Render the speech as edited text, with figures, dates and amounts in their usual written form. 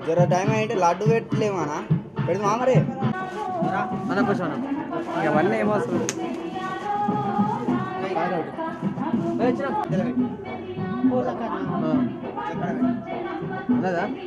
జర టైం అయితే లడ్డు పెట్టలేమన్నా పెడదామా మరి మన కూర్చోన ఇవన్నీ ఏమవసరం ఉన్నదా